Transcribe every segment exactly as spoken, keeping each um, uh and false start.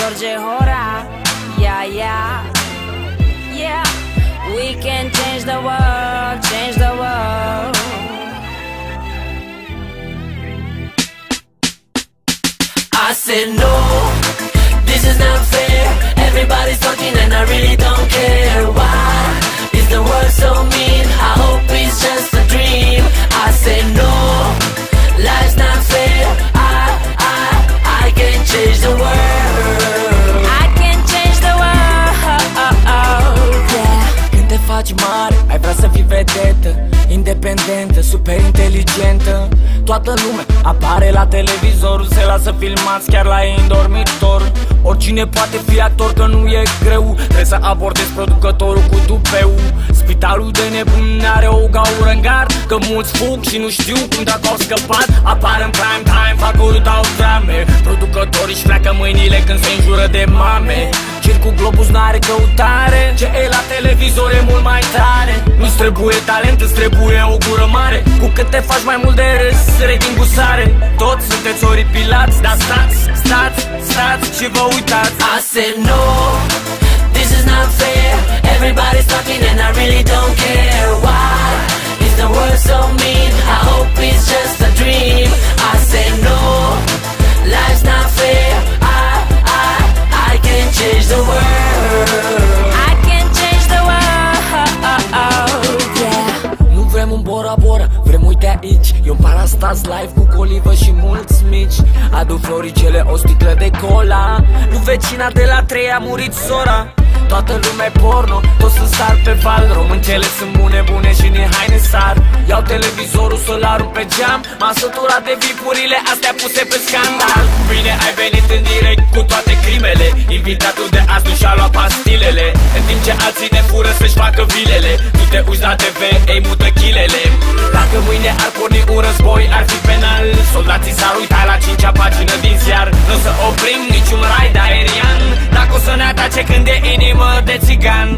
George Hora. Yeah, yeah, yeah. We can change the world, change the world. I said no, this is not fair. Everybody's talking and I really don't care. Why is the world so mean? I hope it's just a dream. I said no, life's not fair. I, I, I can change the world. I can change the world, yeah. Când te faci mare, ai vrea să fii vedetă, independentă, super inteligentă. Toată lumea apare la televizor, se lasă filmați chiar la ei în dormitor. Oricine poate fi actor, că nu e greu. Trebuie să abordezi producătorul cu tupeu. Spitalul de nebuni are o gaură în gard, că mulți fug și nu știu cum dacă au scăpat. Apar în prime time, fac urâtau drame. Producătorii își pleacă mâinile când se înjură de mame. Circul Globus n-are căutare, ce e la televizor e mult mai tare. Nu-ți trebuie talent, îți trebuie o gură mare. Cu cât te faci mai mult de râs, ratingul sare. Toți sunteți oripilați, dar stați, stați, stați și vă uitați. I said no, this is not fair. Everybody's talking and I really don't care. Why is the world so mean? I hope it's just a dream. I said no, life's not fair. I, I, I can change the world. I can change the world, yeah. Nu vrem un Bora Bora, vrem uite aici. E un Parastas live cu colivă și mulți mici. Adu floricele, o sticlă de cola. Nu vecina de la trei a murit sora. Toată lumea e porno, toți sunt sar pe val. Româncele sunt bune, bune și din haine sar. Iau televizorul să-l arunc pe geam. M-am săturat de vipurile astea puse pe scandal. Bine ai venit în direct cu toate crimele. Invitatul de azi nu și-a luat pastilele. În timp ce alții ne fură să-și facă vilele. Tu te uiți la T V, ei mută chilele. Dacă mâine ar porni un război, ar fi penal. Soldații s-ar uita la cincea pagină din ziar. Nu o să oprim niciun raid aerian. Dacă o să ne atace când e inimă de țigan.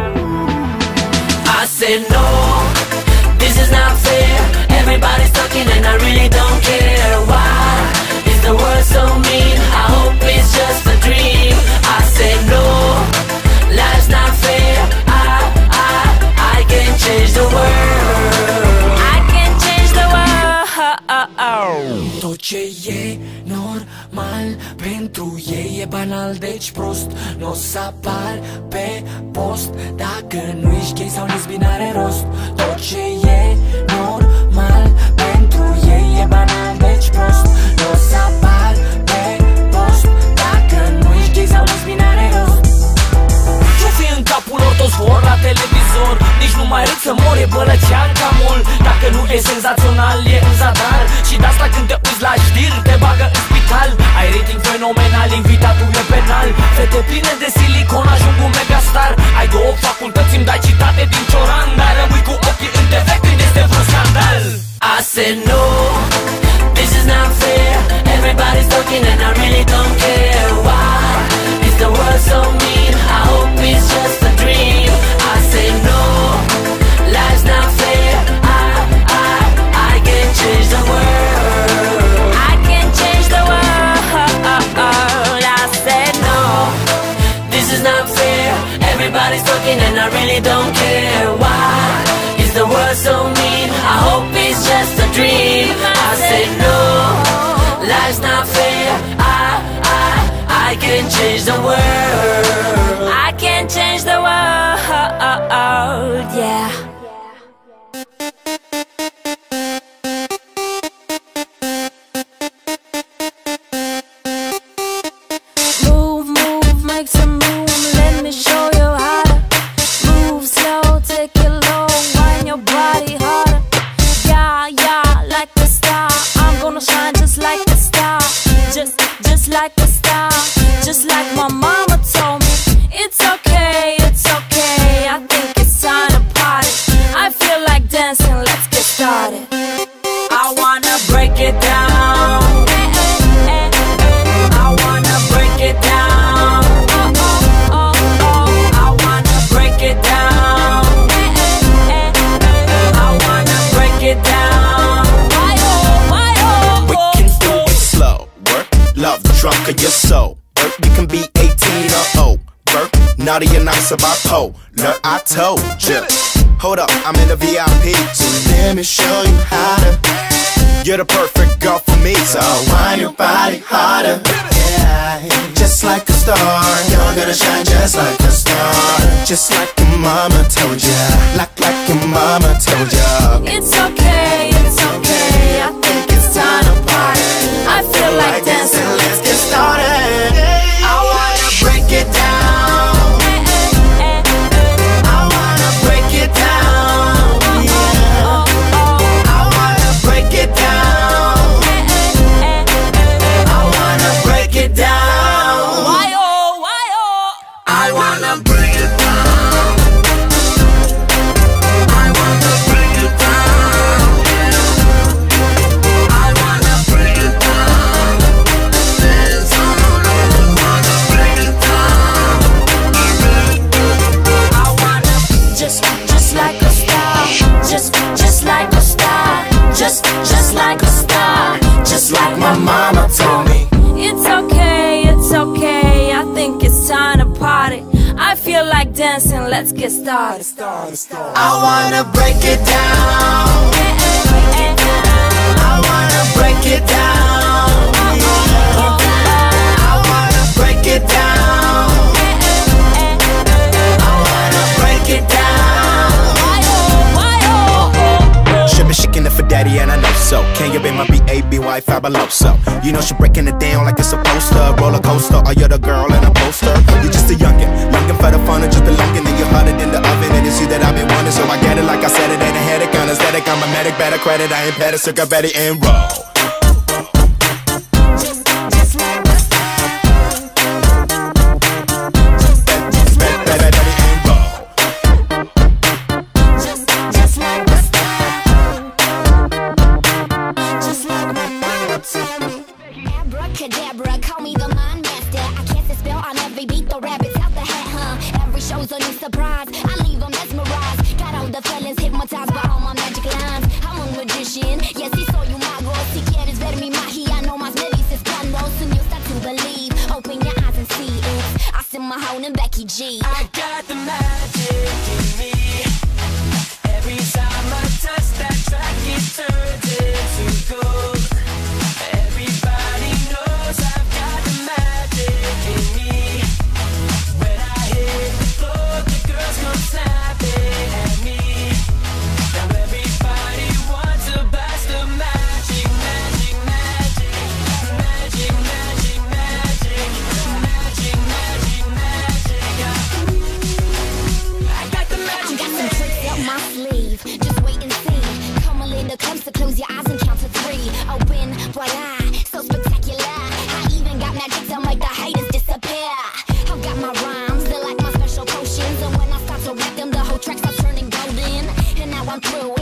I said no, this is not fair. Everybody's talking and I really don't care. Why is the world so mean? I hope it's just a dream. I said no, life's not fair. I, I, I can change the world. I can change the world. Tot ce e normal pentru ei e banal, deci prost. N-o să apar pe post dacă nu ești gay sau lesbian, are rost. Tot ce e normal pentru ei e banal, deci prost. N-o să apar pe post dacă nu ești gay sau lesbian, are rost. Ce-o fi în capul lor, toți vor la televizor. Nici nu mai râd să mor, e bălăcean ca mult. Dacă nu e senzațional, e în zadar. Și de asta când te uiți la știri, te bagă în spital. Ai rating fenomenal, invitatul e penal. Fete pline de silicon ajung un megastar. Ai două facultăți, îmi dai citate din Cioran, dar rămâi cu ochii în T V când este vreun scandal. I said no, this is not fair. Everybody's talking and I really don't care. Why is the world so mean? I hope it's just a dream. I said no, life's not fair. I, I, I can change the world. I can change the world. I said no, this is not fair. Everybody's talking and I really don't care. Why is the world so mean? I hope it's just a dream. I said no, life's not fair. I, I, I can change the world. I can change the world, yeah. Move, move, make some room. Let me show you how to move slow, take it low, wind your body harder. Yeah, yeah, like a star. I'm gonna shine just like a star. Just, just like a star. Just like my mama told me. It's okay, it's okay. I think it's time to party. I feel like dancing, let's get started. I wanna break it down. I wanna break it down. I wanna break it down. I wanna break it down. We can do it slow. Work, love, drunk of your soul. Work, you can be a naughty and nice about pole. Look, I told ya. Hold up, I'm in the V I P, so let me show you how to. You're the perfect girl for me, so wind your body harder. Yeah, just like a star, you're gonna shine just like a star. Just like your mama told ya, like like your mama told ya. It's okay, it's okay, I think it's time to party. I feel like dancing, let's get started. I wanna break it down. I wanna break it down. Yeah. I wanna break it down. I wanna break it down. Why oh, why oh? I wanna break it down. I wanna break it down. I wanna break it down. Dance on, I wanna break it down. I wanna Just, just like a star, just, just like a star, just, just like a star, Just like my mama told me. It's okay, it's okay, I think it's time to party. I feel like dancing, let's get started. I wanna break it down. I wanna break it down. I wanna break it down. I wanna break it down. Why oh, why oh? She been shaking it for daddy and I know so. Can you be my B A B Y fabuloso? You know she breaking it down like it's supposed to. Roller coaster, are you the girl in a poster? You're just a youngin', youngin' for the fun and just a lunkin'. And you're hotter than the oven and it's you that I've been wanting. So I get it like I said it, ain't a headache, anesthetic. I'm a medic, better credit, I ain't petty, circa Betty and roll. Abracadabra, call me the mind master. I cast a spell on every beat, the rabbits out the hat, huh? Every show's a new surprise, I leave them mesmerized. Got all the fellas hypnotized by all my magic lines. I'm a magician, yes, si soy un mago. Si quieres ver mi magia, no más me dices cuando. Soon you'll start to believe, open your eyes and see it. Austin Mahone and Becky G. I got the magic in me. Every time I touch that track, it turns into gold. Everybody knows I've got the magic in me. When I hit the floor, the girls come snapping at me. Now everybody wants to blast the magic, magic, magic, magic, magic, magic, magic, magic, magic. I got the magic. I got some tricks up my sleeve, just wait and see. Come a little closer, close your eyes and count to three. Open wide eye, so spectacular. I even got magic to make the haters disappear. I've got my rhymes, they're like my special potions. And when I start to rap them, the whole track starts turning golden. And now I'm through,